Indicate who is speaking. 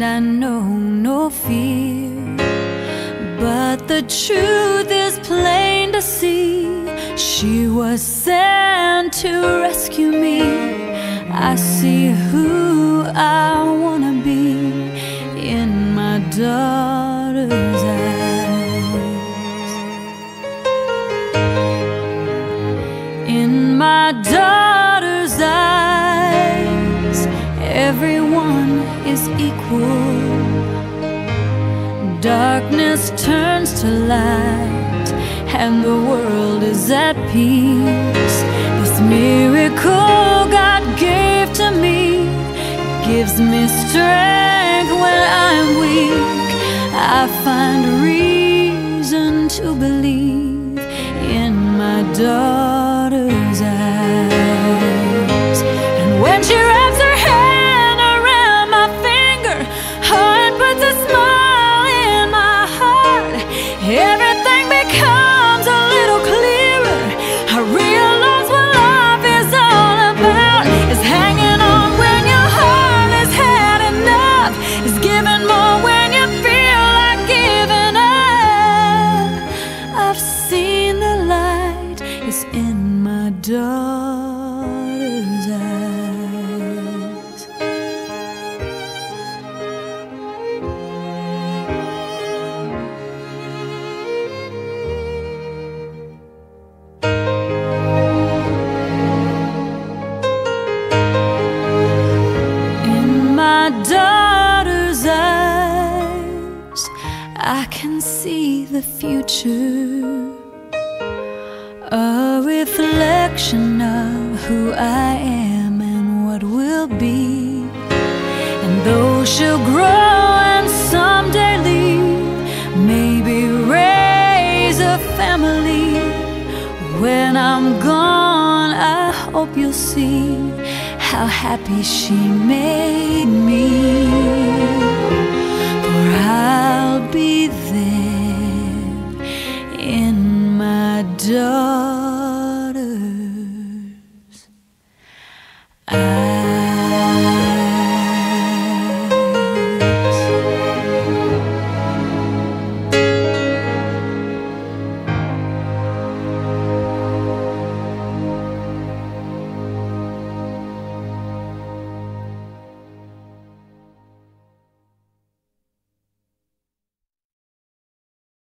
Speaker 1: mind I know no fear, but the truth is plain to see. She was sent to rescue me. I see who I wanna be in my daughter's eyes. In my daughter's eyes, everyone is equal. Darkness turns to light, and the world is at peace. This miracle God gave to me gives me strength when I'm weak. I find reason to believe in my daughter's eyes. And when she wraps her hand around my finger, oh, it puts a smile in my heart. Everything becomes a little clearer. I realize what life is all about. It's hanging on when your heart has had enough. It's giving more when you feel like giving up. I've seen the light is in my daughter's eyes. In my daughter's eyes, I can see the future, a reflection of who I am and what will be. And though she'll grow and someday leave, maybe raise a family, when I'm gone, I hope you'll see how happy she made me. For I'll be there